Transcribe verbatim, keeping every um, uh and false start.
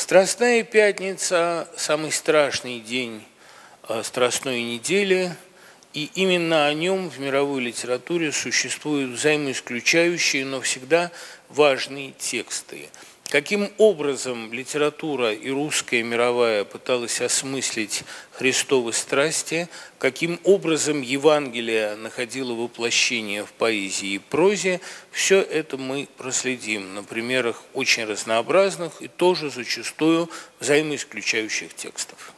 Страстная пятница – самый страшный день Страстной недели, и именно о нем в мировой литературе существуют взаимоисключающие, но всегда важные тексты. Каким образом литература и русская, и мировая пыталась осмыслить Христовы страсти, каким образом Евангелие находило воплощение в поэзии и прозе, все это мы проследим на примерах очень разнообразных и тоже зачастую взаимоисключающих текстов.